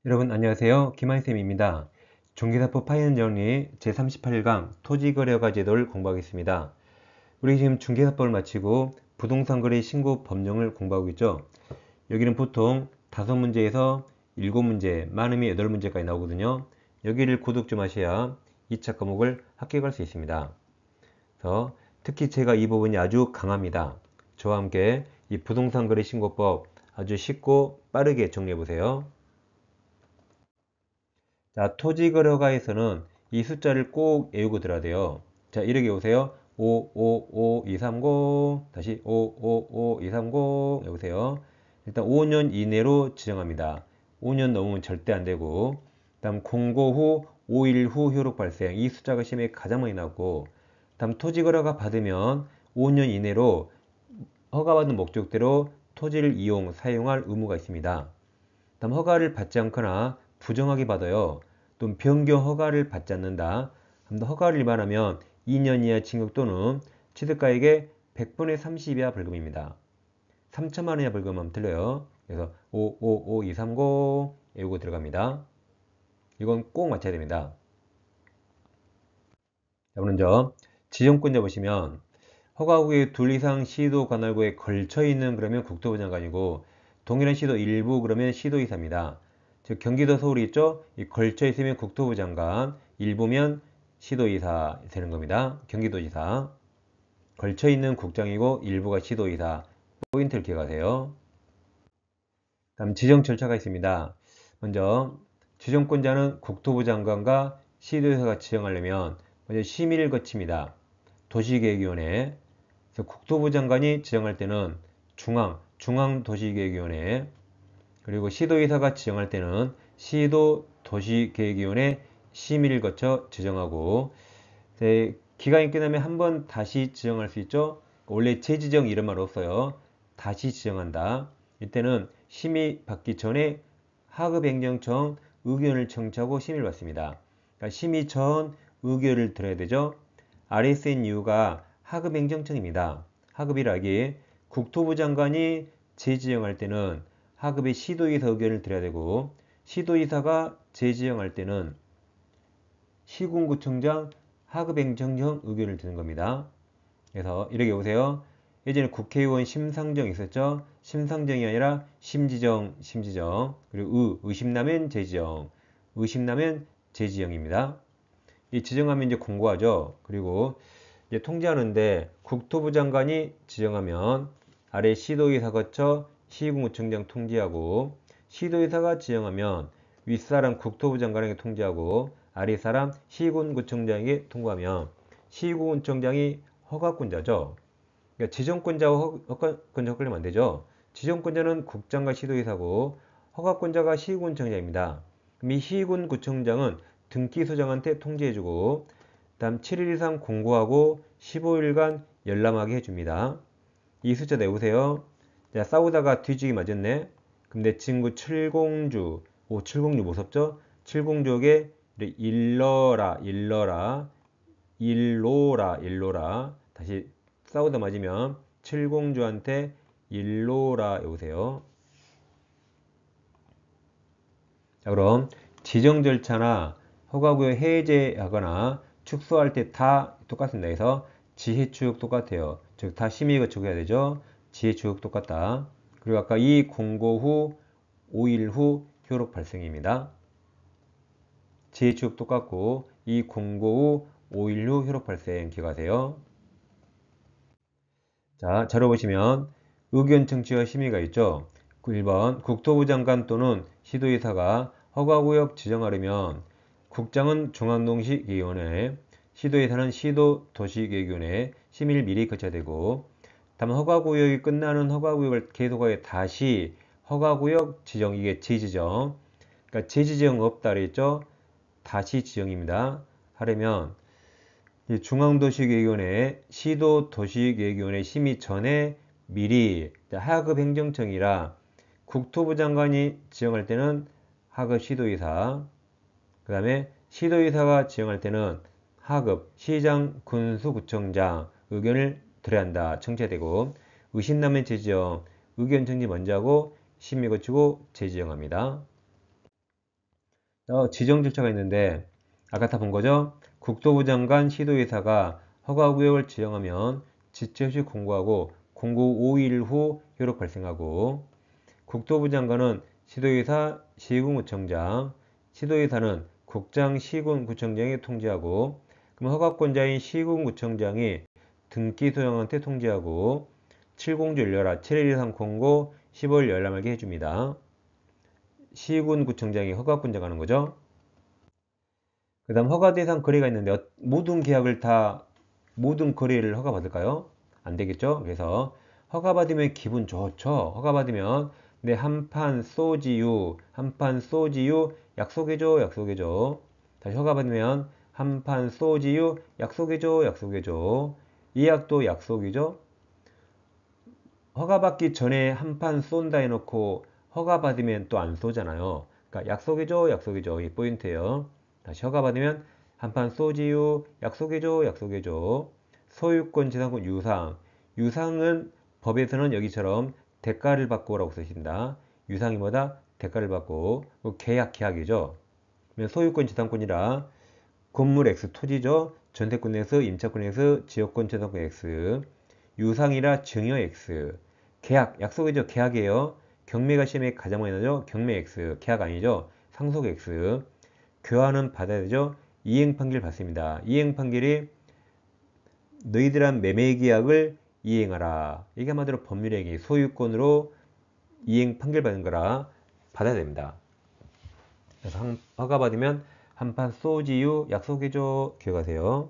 여러분 안녕하세요. 김한쌤입니다. 종기사법 파이널 정리 제38강 토지거래허가 제도를 공부하겠습니다. 우리 지금 중개사법을 마치고 부동산 거래 신고 법령을 공부하고 있죠. 여기는 보통 5문제에서 7문제, 많으면 8문제까지 나오거든요. 여기를 구독 좀 하셔야 2차 과목을 합격할 수 있습니다. 그래서 특히 제가 이 부분이 아주 강합니다. 저와 함께 이 부동산 거래 신고법 아주 쉽고 빠르게 정리해 보세요. 자, 토지거래허가에서는 이 숫자를 꼭 외우고 들어야 돼요. 자, 이렇게 오세요. 555230 다시 555230 여보세요. 일단 5년 이내로 지정합니다. 5년 넘으면 절대 안 되고, 다음 공고 후 5일 후 효력 발생. 이 숫자가 시험에 가장 많이 나오고, 다음 토지거래허가 받으면 5년 이내로 허가받은 목적대로 토지를 이용 사용할 의무가 있습니다. 다음 허가를 받지 않거나 부정하게 받아요. 또 변경 허가를 받지 않는다. 허가를 위반하면 2년 이하 징역 또는 취득가액의 100분의 30 이하 벌금입니다. 3천만 원 이하 벌금하면 틀려요. 그래서 555230 외우고 들어갑니다. 이건 꼭 맞춰야 됩니다. 자, 먼저 지정권자 보시면 허가구의 둘 이상 시도 관할구에 걸쳐있는 그러면 국토부 장관이고, 동일한 시도 일부 그러면 시도이사입니다. 즉 경기도 서울이 있죠. 이 걸쳐있으면 국토부 장관, 일부면 시도이사 되는 겁니다. 경기도지사. 걸쳐있는 국장이고 일부가 시도이사. 포인트를 기억하세요. 다음 지정 절차가 있습니다. 먼저 지정권자는 국토부 장관과 시도의사가 지정하려면 먼저 심의를 거칩니다. 도시계획위원회. 그래서 국토부 장관이 지정할 때는 중앙도시계획위원회, 그리고 시도의사가 지정할 때는 시도도시계획위원회 심의를 거쳐 지정하고, 기간이 끝나면 한 번 다시 지정할 수 있죠. 원래 재지정 이런 말 없어요. 다시 지정한다. 이때는 심의 받기 전에 하급행정청 의견을 청취하고 심의를 받습니다. 그러니까 심의 전 의견을 들어야 되죠. 아래 쓴 이유가 하급행정청입니다. 하급이라기 국토부 장관이 재지정할 때는 하급의 시도의사 의견을 들어야 되고, 시도의사가 재지정할 때는 시군구청장 하급행정청 의견을 드는 겁니다. 그래서 이렇게 보세요. 예전에 국회의원 심상정 있었죠? 심상정이 아니라 심지정. 그리고 의심나면 재지정. 의심나면 재지정입니다. 이 지정하면 이제 공고하죠. 그리고 이제 통지하는데 국토부 장관이 지정하면 아래 시도의사 거쳐 시군구청장 통지하고, 시도의사가 지정하면 윗사람 국토부 장관에게 통지하고 아래 사람 시군구청장에게 통보하면 시군구청장이 허가권자죠. 그러니까 지정권자와 허가권자 헷갈리면 안 되죠. 지정권자는 국장과 시도의사고 허가권자가 시군구청장입니다. 그럼 이 시군구청장은 등기소장한테 통지해주고, 다음 7일 이상 공고하고 15일간 열람하게 해줍니다. 이 숫자 내보세요. 자, 싸우다가 뒤지기 맞았네. 그럼 내 친구 칠공주, 7공주 무섭죠? 칠공주에게 일러라. 다시 싸우다 맞으면 칠공주한테 일러라 해보세요. 자, 그럼 지정 절차나 허가구역 해제하거나 축소할 때 다 똑같습니다. 그래서 지해추적 똑같아요. 즉 다 심의 거치고 해야 되죠. 지해추적 똑같다. 그리고 아까 이 공고 후 5일 후 효력 발생입니다. 지해추적 똑같고 이 공고 후 5일 후 효력 발생 기억하세요. 자, 자료 보시면 의견 청취와 심의가 있죠. 1번 국토부 장관 또는 시도의사가 허가구역 지정하려면 국장은 중앙도시계획위원회, 시도의사는 시도도시계획위원회 심의를 미리 거쳐야 되고, 다만 허가구역이 끝나는 허가구역을 계속하여 다시 허가구역 지정, 이게 재지정. 그러니까 재지정 없다 그랬죠. 다시 지정입니다. 하려면 중앙도시계획위원회, 시도도시계획위원회 심의 전에 미리 하급행정청이라 국토부 장관이 지정할 때는 하급 시도의사, 그 다음에 시도의사가 지정할 때는 하급 시장 군수구청장 의견을 들어야 한다. 청취되고, 의심나면 재지정, 의견 청취 먼저 하고 심의 거치고 재지정합니다. 지정 절차가 있는데 아까 다 본 거죠? 국토부 장관 시도의사가 허가구역을 지정하면 지체 없이 공고하고 공고 5일 후 효력 발생하고 국토부 장관은 시도의사, 시군구청장, 시도의사는 국장, 시군구청장이 통지하고 그럼 허가권자인 시군구청장이 등기 소장한테 통지하고 7공주 열려라 7일 이상 공고 10월 열람하게 해줍니다. 시군구청장이 허가권자 가는 거죠. 그 다음 허가 대상 거래가 있는데 모든 계약을 다 모든 거래를 허가받을까요? 안 되겠죠? 그래서 허가받으면 기분 좋죠. 허가받으면 내 한판 소지유 한판 소지유 약속해줘 약속해줘. 다시 허가받으면 한판 소지유 약속해줘 약속해줘. 예약도 약속이죠. 허가받기 전에 한판 쏜다 해놓고 허가받으면 또 안 쏘잖아요. 그러니까 약속해줘 약속해줘 이 포인트예요. 다시 허가받으면 한판 쏘지요 약속해줘 약속해줘. 소유권 재산권 유상 유상은 법에서는 여기처럼 대가를 받고라고 쓰신다. 유상이 뭐다? 대가를 받고. 계약이죠. 소유권 재산권이라 건물 X 토지죠. 전세권 X 임차권 X 지역권 재산권 X 유상이라 증여 X 계약 약속이죠. 계약이에요. 경매가 시험에 가장 많이 나죠. 경매 X 계약 아니죠. 상속 X 교환은 받아야 되죠. 이행 판결 받습니다. 이행 판결이 너희들한 매매 계약을 이행하라. 이게 한마디로 법률행위 소유권으로 이행 판결 받는 거라 받아야 됩니다. 그래서 허가 받으면 한판 소지유 약속해줘 기억하세요.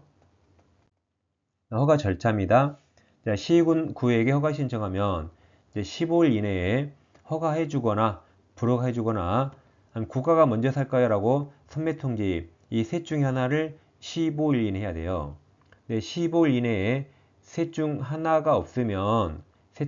허가 절차입니다. 시군 구에게 허가 신청하면 이제 15일 이내에 허가해주거나 불허해주거나 국가가 먼저 살까요? 라고 선매 통지 이 셋 중에 하나를 15일 이내에 해야 돼요. 15일 이내에 셋 중 하나가 없으면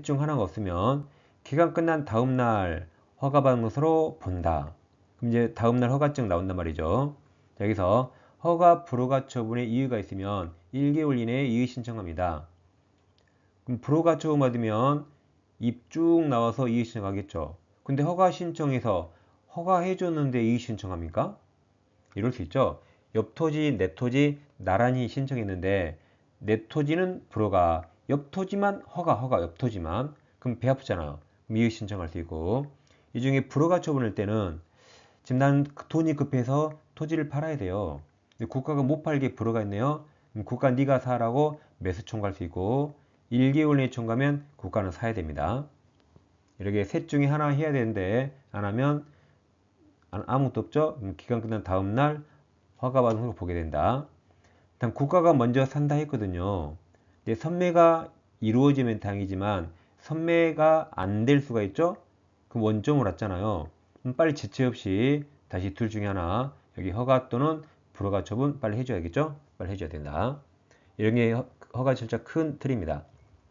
기간 끝난 다음 날 허가받은 것으로 본다. 그럼 이제 다음 날 허가증 나온단 말이죠. 여기서 허가 불허가 처분의 이유가 있으면 1개월 이내에 이의 신청합니다. 그럼 불허가 처분 받으면 입 쭉 나와서 이의 신청하겠죠. 근데 허가 신청해서 허가해줬는데 이의 신청합니까? 이럴 수 있죠. 옆 토지, 내 토지 나란히 신청했는데 내 토지는 불허가, 옆 토지만 허가, 옆 토지만 그럼 배 아프잖아요. 이의 신청할 수 있고 이 중에 불허가 처분할 때는 지금 나는 돈이 급해서 토지를 팔아야 돼요. 근데 국가가 못 팔게 불허가 있네요. 그럼 국가 네가 사라고 매수 청구할 수 있고 1개월 내에 청구하면 국가는 사야 됩니다. 이렇게 셋 중에 하나 해야 되는데 안 하면 아무것도 없죠. 기간 끝난 다음 날 허가받은 걸 보게 된다. 일단 국가가 먼저 산다 했거든요. 근데 선매가 이루어지면 다행이지만 선매가 안 될 수가 있죠. 그럼 원점을 왔잖아요. 그럼 빨리 지체 없이 다시 둘 중에 하나 여기 허가 또는 불허가 처분 빨리 해줘야겠죠. 빨리 해줘야 된다. 이런 게 허가 절차 큰 틀입니다.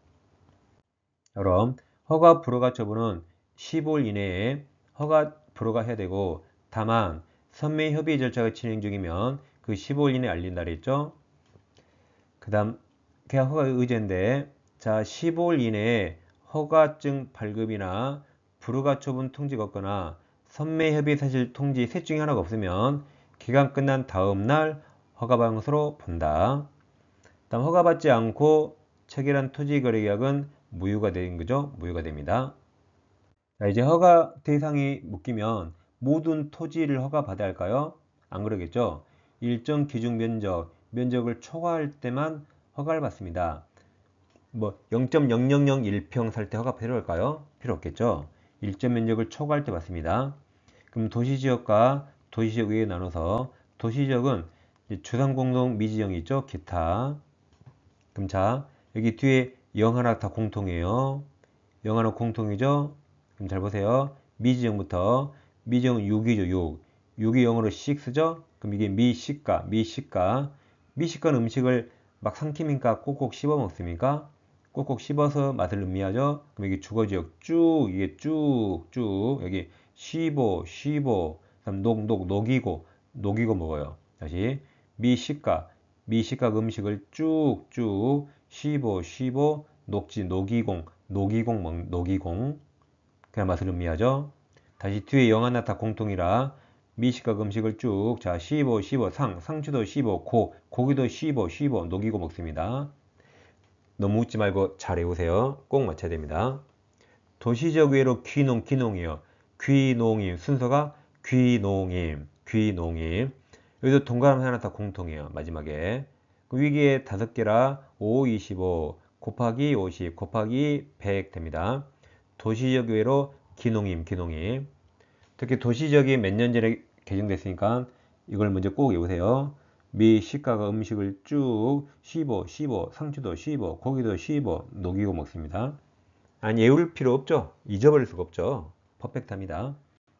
그럼 허가 불허가 처분은 15일 이내에 허가 불허가 해야 되고 다만 선매 협의 절차가 진행 중이면 그 15일 이내에 알린다 그랬죠. 그 다음 계약 허가 의제인데 자 15일 이내에 허가증 발급이나 불허가 처분 통지가 없거나 선매 협의 사실 통지 셋 중에 하나가 없으면 기간 끝난 다음 날 허가 받은 것으로 본다. 다음 허가받지 않고 체결한 토지거래 계약은 무효가 되는 거죠. 무효가 됩니다. 자, 이제 허가 대상이 묶이면 모든 토지를 허가받아야 할까요? 안 그러겠죠. 일정 기준 면적을 초과할 때만 허가를 받습니다. 뭐 0.0001평 살 때 허가 필요할까요? 필요 없겠죠. 일정 면적을 초과할 때 받습니다. 그럼 도시지역과 도시지역 외에 나눠서 도시지역은 주상공동 미지역이 있죠. 기타. 그럼 자 여기 뒤에 영 하나 다 공통이에요. 영 하나 공통이죠. 그럼 잘 보세요. 미지역부터 미지역은 6이죠. 6. 6이 영어로 6죠. 그럼 이게 미식가는 음식을 막 삼키니까 꼭꼭 씹어 먹습니까? 꼭꼭 씹어서 맛을 음미하죠. 그럼 이게 주거지역 쭉 이게 쭉쭉 여기 씹어 그다음 녹이고 먹어요. 다시 미식가 음식을 쭉쭉 씹어 녹지 녹이공 그냥 맛을 음미하죠. 다시 뒤에 영 하나 다 공통이라 미식가 음식을 쭉, 자, 15, 15, 상추도 15, 고기도 15, 15, 녹이고 먹습니다. 너무 웃지 말고 잘 외우세요. 꼭 맞춰야 됩니다. 도시적 외로 귀농이요. 귀농임, 순서가 귀농임. 여기도 동그라미 하나 다 공통이에요. 마지막에. 위기에 5개라 5, 25 곱하기 50 곱하기 100 됩니다. 도시적 외로 귀농임. 특히 도시적이 몇 년 전에 개정됐으니까 이걸 먼저 꼭 외우세요. 미 식가가 음식을 쭉 15, 상추도 15, 고기도 15 녹이고 먹습니다. 아니, 외울 필요 없죠. 잊어버릴 수가 없죠. 퍼펙트합니다.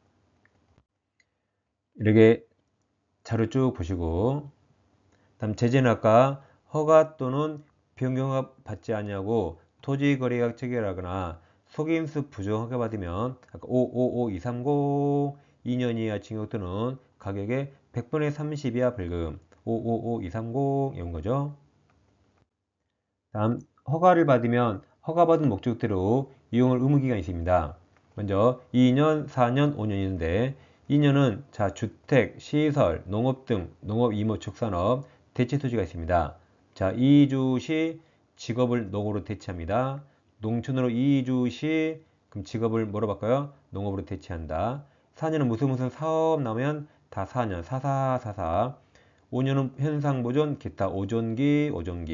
이렇게 자료 쭉 보시고, 다음 제재는 아까 허가 또는 변경허가 받지 않냐고 토지거래계약 체결하거나 속임수 부정허가 받으면 아까 555230 2년 이하 징역 또는 가격의 100분의 30 이하 벌금 555230 이런 거죠. 다음 허가를 받으면 허가받은 목적대로 이용할 의무기간이 있습니다. 먼저 2년, 4년, 5년인데 2년은 자 주택, 시설, 농업 등 농업, 임업, 축산업, 대체토지가 있습니다. 자 이주 시 직업을 농으로 대체합니다. 농촌으로 이주 시 그럼 직업을 뭐로 바꿔요? 농업으로 대체한다. 4년은 무슨 사업 나오면 다 4년, 4444 5년은 현상보존, 기타 오존기.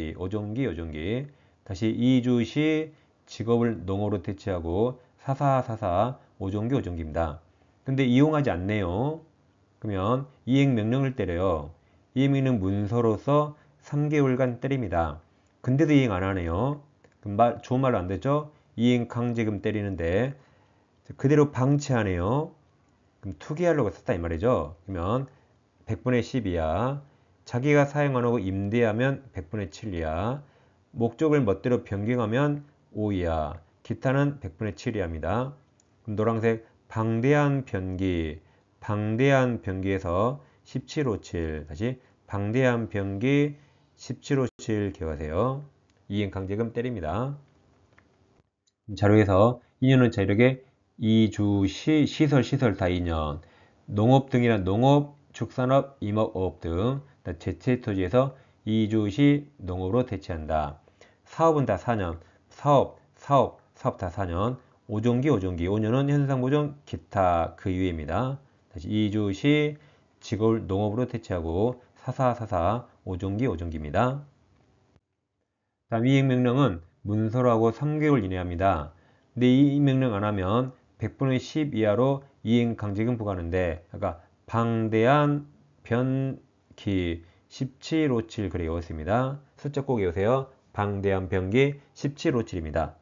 다시 이주 시 직업을 농어로 대체하고 4444 오존기입니다. 근데 이용하지 않네요. 그러면 이행명령을 때려요. 이행명령 문서로서 3개월간 때립니다. 근데도 이행 안 하네요. 그럼 좋은 말로 안 되죠? 이행 강제금 때리는데 그대로 방치하네요. 그럼 투기하려고 썼다 이 말이죠. 그러면 100분의 10이야. 자기가 사용 안 하고 임대하면 100분의 7이야. 목적을 멋대로 변경하면 5이야. 기타는 100분의 7이합니다. 그럼 노란색 방대한 변기에서 1757 다시 방대한 변기 1757 기억하세요. 이행강제금 때립니다. 자료에서 2년은 자력에 이주 시설 다 2년 농업 등이나 농업, 축산업, 임업업 등 대체토지에서 이주시 농업으로 대체한다. 사업은 다 4년 사업 다 4년 오종기 5년은 현상보존 기타 그 이외입니다. 다시 이주시 직업을 농업으로 대체하고 4444 오종기입니다. 다음 이행명령은 문서로 하고 3개월 이내 합니다. 근데 이 명령 안 하면 100분의 10 이하로 이행강제금 부과하는데 아까 방대한 변기 1757 그래 외웠습니다. 숫자 꼭 외우세요. 방대한 변기 1757입니다.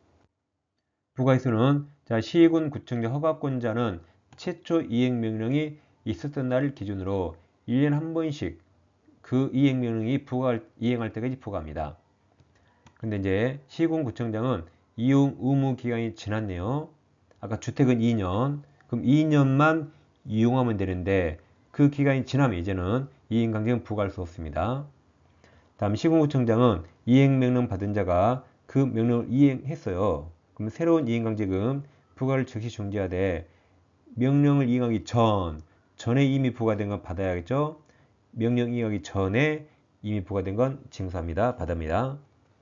부가일수는 자 시군 구청장 허가권자는 최초 이행명령이 있었던 날을 기준으로 1년에 한 번씩 그 이행명령이 이행할 때까지 부과합니다. 근데 이제 시군구청장은 이용 의무 기간이 지났네요. 아까 주택은 2년. 그럼 2년만 이용하면 되는데 그 기간이 지나면 이제는 이행강제금 부과할 수 없습니다. 다음 시군구청장은 이행명령 받은 자가 그 명령을 이행했어요. 그럼 새로운 이행강제금 부과를 즉시 중지하되 명령을 이행하기 전에 이미 부과된 건 받아야겠죠. 명령 이행하기 전에 이미 부과된 건 징수합니다. 받습니다.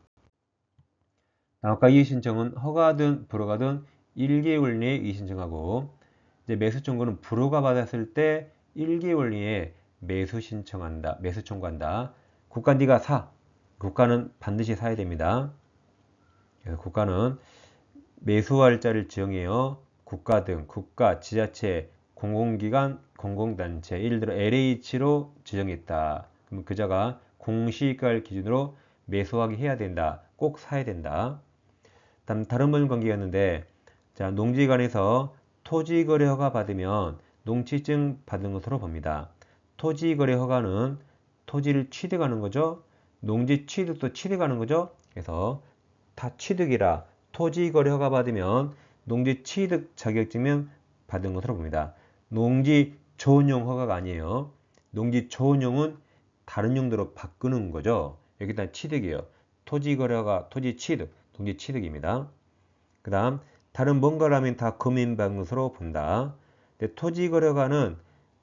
아까 이의신청은 허가든 불허가든 1개월 내에 이의신청하고 이제 매수 청구는 불허가 받았을 때 1개월 내에 매수 청구한다. 국가 네가 사. 국가는 반드시 사야 됩니다. 그래서 국가는 매수할자를 지정해요. 국가 등 국가, 지자체, 공공기관, 공공단체 예를 들어 LH로 지정했다. 그럼 그자가 공시가를 기준으로 매수하게 해야 된다. 꼭 사야 된다. 다른 분 관계였는데 자 농지관에서 토지거래 허가 받으면 농취증 받은 것으로 봅니다. 토지거래 허가는 토지를 취득하는 거죠. 농지 취득도 취득하는 거죠. 그래서 다 취득이라 토지거래 허가 받으면 농지 취득 자격증명 받은 것으로 봅니다. 농지 전용 허가가 아니에요. 농지 전용은 다른 용도로 바꾸는 거죠. 여기다 취득이에요. 토지거래 허가, 토지 취득. 동지 취득입니다. 그 다음 다른 뭔가라면 다 금인받는 것으로 본다. 근데 토지거래가는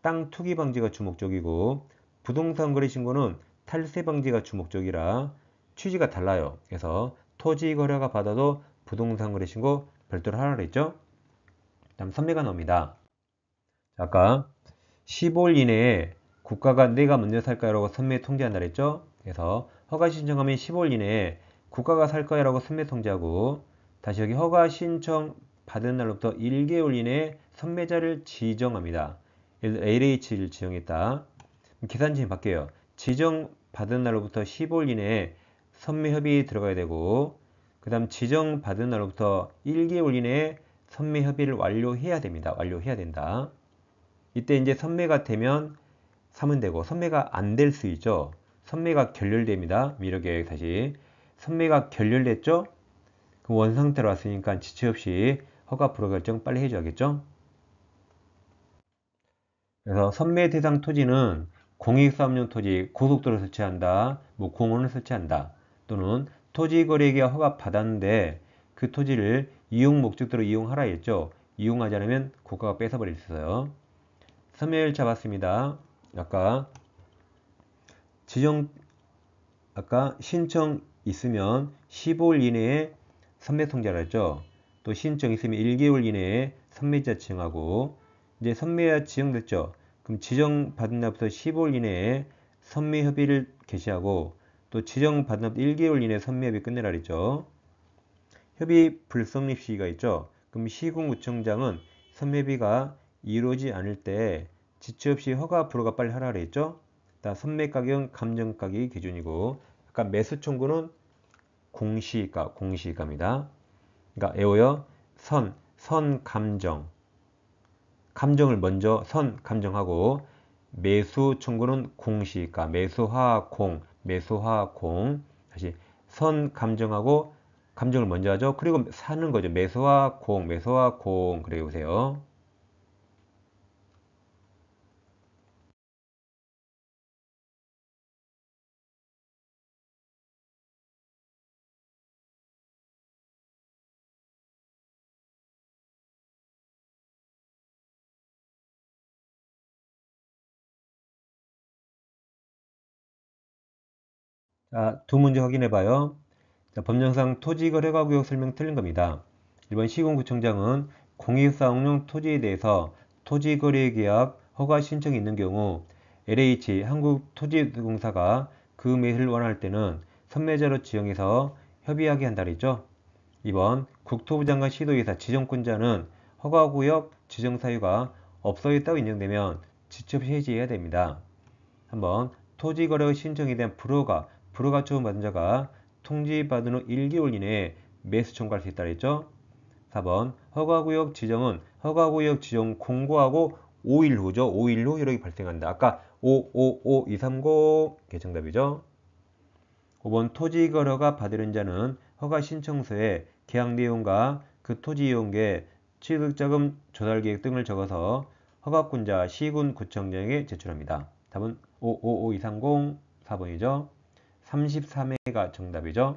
땅 투기 방지가 주목적이고 부동산 거래 신고는 탈세 방지가 주목적이라 취지가 달라요. 그래서 토지 거래가 받아도 부동산 거래 신고 별도로 하라 그랬죠. 다음 선매가 나옵니다. 아까 15일 이내에 국가가 내가 먼저 살 거야라고 선매 통지한다 그랬죠. 그래서 허가 신청하면 15일 이내에 국가가 살 거야라고 선매 통지하고 다시 여기 허가 신청 받은 날로부터 1개월 이내에 선매자를 지정합니다. 예를 들어 LH를 지정했다. 계산침이 바뀌어요. 지정 받은 날로부터 15일 이내에 선매 협의 들어가야 되고 그 다음 지정 받은 날로부터 1개월 이내에 선매 협의를 완료해야 됩니다. 완료해야 된다. 이때 이제 선매가 되면 사면 되고 선매가 안 될 수 있죠. 선매가 결렬됩니다. 미뤄계획 다시 선매가 결렬됐죠. 그 원상태로 왔으니까 지체 없이 허가 불허 결정 빨리 해줘야겠죠. 그래서 선매 대상 토지는 공익사업용 토지, 고속도로 설치한다, 뭐 공원을 설치한다, 또는 토지거래계약 허가 받았는데 그 토지를 이용 목적대로 이용하라 했죠. 이용하지 않으면 국가가 뺏어버릴 수 있어요. 선매를 잡았습니다. 아까 신청 있으면 15일 이내에 선매 통지하라 했죠. 또 신청 있으면 1개월 이내에 선매자 지정하고 이제 선매자 지정됐죠. 그럼 지정받은 날부터 15일 이내에 선매 협의를 개시하고 또 지정받은 날부터 1개월 이내에 선매 협의 끝내라 그랬죠. 협의 불성립 시기가 있죠. 그럼 시군구청장은 선매 협의가 이루어지지 않을 때 지체 없이 허가 불허가 빨리 하라 그랬죠. 선매 가격은 감정 가격이 기준이고 아까 매수 청구는 공시가, 공시가입니다. 그러니까 애호요. 선 감정. 감정을 먼저 선 감정하고 매수 청구는 공시가, 매수화 공, 매수화 공. 다시 선 감정하고 감정을 먼저 하죠. 그리고 사는 거죠. 매수화 공, 매수화 공. 그래 보세요. 자, 두 문제 확인해 봐요. 자, 법령상 토지거래가구역 설명 틀린 겁니다. 1번 시군구청장은 공익사업용 토지에 대해서 토지거래계약 허가 신청이 있는 경우 LH 한국토지공사가 그 매수를 원할 때는 선매자로 지정해서 협의하게 한다 그랬죠. 2번 국토부 장관 시도의사 지정권자는 허가구역 지정 사유가 없어졌다고 인정되면 지체 없이 해지해야 됩니다. 3번 토지거래 신청에 대한 불허가 처분받은 자가 통지받은 후 1개월 이내에 매수 청구할 수 있다 그랬죠. 4번 허가구역 지정은 허가구역 지정 공고하고 5일 후죠. 5일 후 효력이 발생한다. 아까 555230 게 정답이죠. 5번 토지거래가 받으려는 자는 허가 신청서에 계약 내용과 그 토지 이용계, 취득자금 조달계획 등을 적어서 허가권자 시군구청장에게 제출합니다. 답은 555230 4번이죠. 33회가 정답이죠.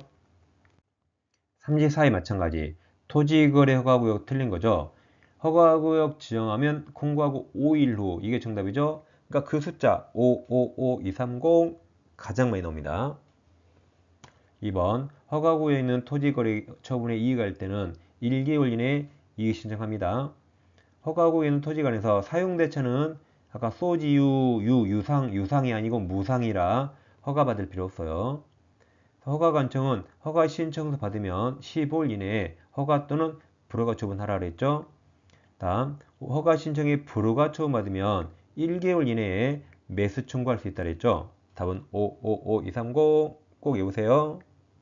34회 마찬가지. 토지거래 허가구역 틀린 거죠. 허가구역 지정하면 공고하고 5일 후 이게 정답이죠. 그러니까 그 숫자 555230 가장 많이 나옵니다. 2번 허가구역에 있는 토지거래 처분에 이의가 할 때는 1개월 이내에 이의 신청합니다. 허가구역에 있는 토지관에서 사용대차는 아까 소지유, 유상이 아니고 무상이라 허가받을 필요 없어요. 허가관청은 허가 신청서 받으면 15일 이내에 허가 또는 불허가 처분하라 그랬죠. 다음 허가 신청에 불허가 처분받으면 1개월 이내에 매수 청구할 수 있다 그랬죠. 답은 555230 꼭 외우세요.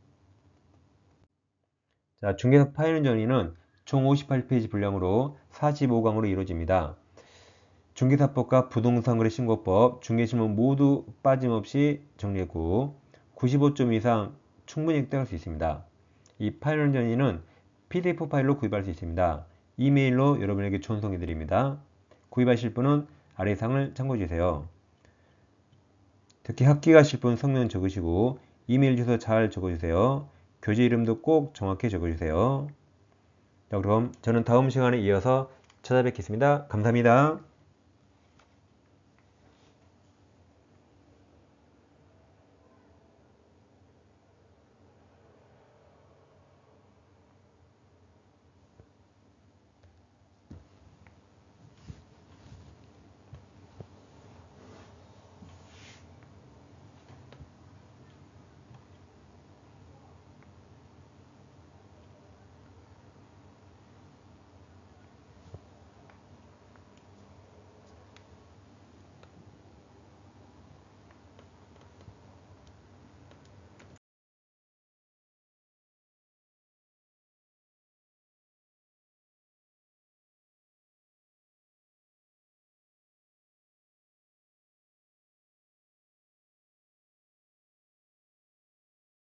자, 중개사 파일은 정리는 총 58페이지 분량으로 45강으로 이루어집니다. 중개사법과 부동산거래 신고법, 중개신문 모두 빠짐없이 정리했고 95점 이상 충분히 획득할 수 있습니다. 이 파일 전이는 PDF 파일로 구입할 수 있습니다. 이메일로 여러분에게 전송해 드립니다. 구입하실 분은 아래 상을 참고해 주세요. 특히 학기 가실 분 성명 적으시고 이메일 주소 잘 적어주세요. 교재 이름도 꼭 정확히 적어주세요. 자, 그럼 저는 다음 시간에 이어서 찾아뵙겠습니다. 감사합니다.